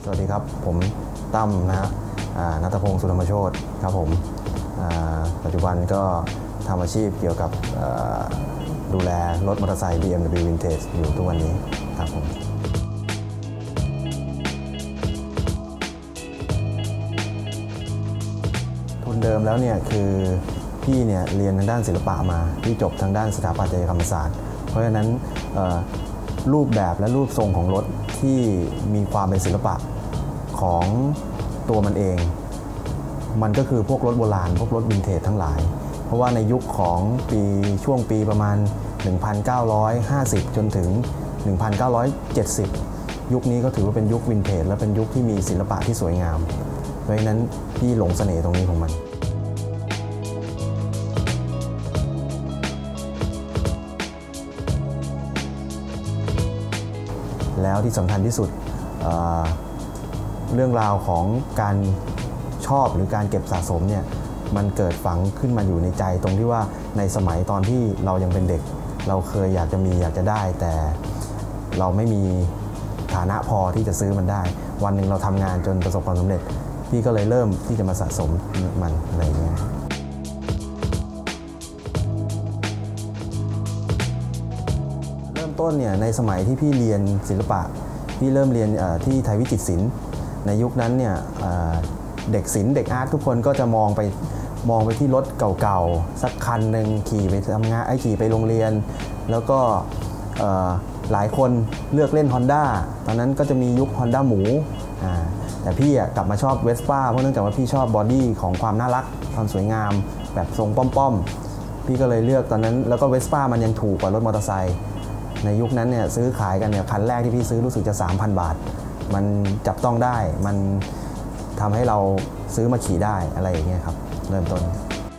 วัสดีครับผมตั้มนะฮะณัฐพงศ์สุธรรมโชติครับผมปัจจุบันก็ทำอาชีพเกี่ยวกับดูแลรถมอเตอร์ไซค์ BMW Vintage อยู่ทุกวันนี้ครับผมทุนเดิมแล้วเนี่ยคือพี่เนี่ยเรียนทางด้านศิลปะมาพี่จบทางด้านสถาปัตยกรรมศาสตร์เพราะฉะนั้นรูปแบบและรูปทรงของรถที่มีความเป็นศิลปะของตัวมันเองมันก็คือพวกรถโบราณพวกรถวินเทจทั้งหลายเพราะว่าในยุคของช่วงปีประมาณ 1950 จนถึง 1970 ยุคนี้ก็ถือว่าเป็นยุควินเทจและเป็นยุคที่มีศิลปะที่สวยงามเพราะฉะนั้นพี่หลงเสน่ห์ตรงนี้ของมันแล้วที่สำคัญที่สุดเรื่องราวของการชอบหรือการเก็บสะสมเนี่ยมันเกิดฝังขึ้นมาอยู่ในใจตรงที่ว่าในสมัยตอนที่เรายังเป็นเด็กเราเคยอยากจะมีอยากจะได้แต่เราไม่มีฐานะพอที่จะซื้อมันได้วันหนึ่งเราทำงานจนประสบความสำเร็จพี่ก็เลยเริ่มที่จะมาสะสมมันอะไรอย่างเงี้ยเริ่มต้นเนี่ยในสมัยที่พี่เรียนศิลปะพี่เริ่มเรียนที่ไทยวิจิตรศิลป์ในยุคนั้นเนี่ยเด็กศิลป์เด็กอาร์ตทุกคนก็จะมองไปที่รถเก่าๆสักคันหนึ่งขี่ไปทำงานขี่ไปโรงเรียนแล้วก็หลายคนเลือกเล่น Honda ตอนนั้นก็จะมียุค Honda หมูแต่พี่กลับมาชอบ Vespa เพราะเนื่องจากว่าพี่ชอบบอดี้ของความน่ารักความสวยงามแบบทรงป้อมๆพี่ก็เลยเลือกตอนนั้นแล้วก็ Vespa มันยังถูกกว่ารถมอเตอร์ไซค์ในยุคนั้นเนี่ยซื้อขายกันเนี่ยคันแรกที่พี่ซื้อรู้สึกจะ 3,000 บาทมันจับต้องได้มันทำให้เราซื้อมาขี่ได้อะไรอย่างเงี้ยครับเริ่มต้น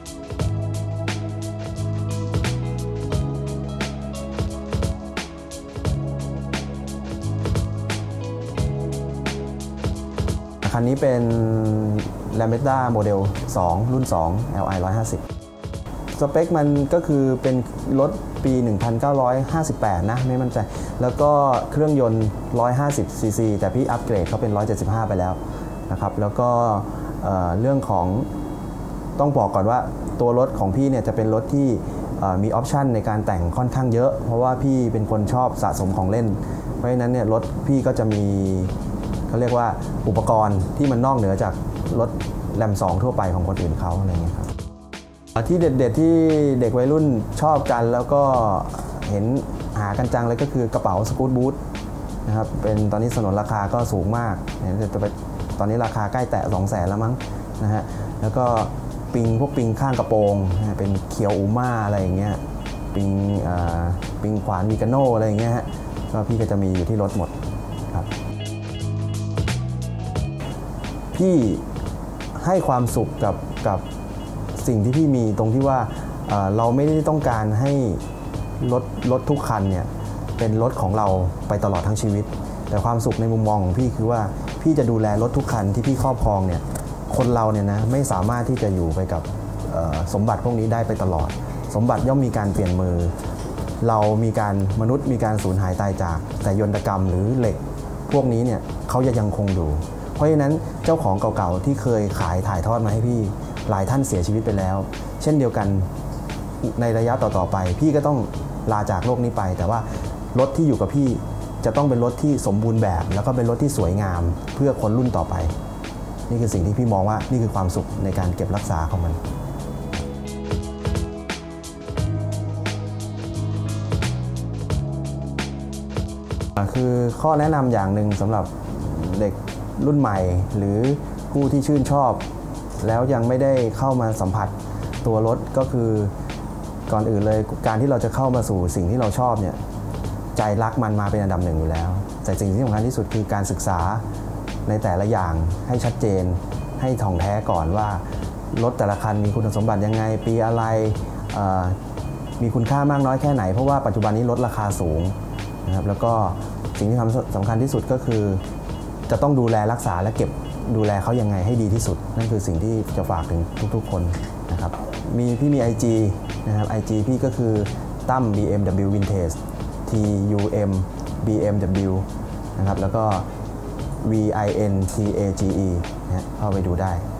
คันนี้เป็น Lambretta โมเดล 2 รุ่น 2 Li 150 สเปคมันก็คือเป็นรถปี 1958 นะไม่มั่นใจแล้วก็เครื่องยนต์150 ซีซีแต่พี่อัปเกรดเขาเป็น 175 ไปแล้วนะครับแล้วก็เรื่องของต้องบอกก่อนว่าตัวรถของพี่เนี่ยจะเป็นรถที่มีออปชันในการแต่งค่อนข้างเยอะเพราะว่าพี่เป็นคนชอบสะสมของเล่นเพราะฉะนั้นเนี่ยรถพี่ก็จะมีเขาเรียกว่าอุปกรณ์ที่มันนอกเหนือจากรถแรม2ทั่วไปของคนอื่นเขาอะไรเงี้ยครับที่เด็ดๆที่เด็กวัยรุ่นชอบกันแล้วก็เห็นหากันจังเลยก็คือกระเป๋าสกู๊ตบูทนะครับเป็นตอนนี้สนนราคาก็สูงมากตอนนี้ราคาใกล้แตะ 200,000 แล้วมั้งนะฮะแล้วก็พวกปิงข้างกระโปรงเป็นเคียวอูม่าอะไรอย่างเงี้ยปิงขวานมิกาโน่อะไรอย่างเงี้ยฮะก็พี่ก็จะมีอยู่ที่รถหมดครับพี่ให้ความสุขกับสิ่งที่พี่มีตรงที่ว่าเราไม่ได้ต้องการให้รถทุกคันเนี่ยเป็นรถของเราไปตลอดทั้งชีวิตแต่ความสุขในมุมมองของพี่คือว่าพี่จะดูแลรถทุกคันที่พี่ครอบครองเนี่ยคนเราเนี่ยนะไม่สามารถที่จะอยู่ไปกับสมบัติพวกนี้ได้ไปตลอดสมบัติย่อมมีการเปลี่ยนมือมนุษย์มีการสูญหายตายจากแต่ยนตกรรมหรือเหล็กพวกนี้เนี่ยเขายังคงอยู่เพราะฉะนั้นเจ้าของเก่าๆที่เคยขายถ่ายทอดมาให้พี่หลายท่านเสียชีวิตไปแล้วเช่นเดียวกันในระยะต่อๆไปพี่ก็ต้องลาจากโลกนี้ไปแต่ว่ารถที่อยู่กับพี่จะต้องเป็นรถที่สมบูรณ์แบบแล้วก็เป็นรถที่สวยงามเพื่อคนรุ่นต่อไปนี่คือสิ่งที่พี่มองว่านี่คือความสุขในการเก็บรักษาของมันคือข้อแนะนำอย่างหนึ่งสำหรับเด็กรุ่นใหม่หรือผู้ที่ชื่นชอบแล้วยังไม่ได้เข้ามาสัมผัสตัวรถก็คือก่อนอื่นเลยการที่เราจะเข้ามาสู่สิ่งที่เราชอบเนี่ยใจรักมันมาเป็นอันดับหนึ่งอยู่แล้วแต่สิ่งที่สำคัญที่สุดคือการศึกษาในแต่ละอย่างให้ชัดเจนให้ถ่องแท้ก่อนว่ารถแต่ละคันมีคุณสมบัติยังไงปีอะไรมีคุณค่ามากน้อยแค่ไหนเพราะว่าปัจจุบันนี้รถราคาสูงนะครับแล้วก็สิ่งที่สำคัญที่สุดก็คือจะต้องดูแลรักษาและเก็บดูแลเขายังไงให้ดีที่สุดนั่นคือสิ่งที่จะฝากถึงทุกๆคนนะครับพี่มี IG นะครับ IG พี่ก็คือตั้ม BMW Vintage TUM BMW นะครับแล้วก็ VINTAGE นะเข้าไปดูได้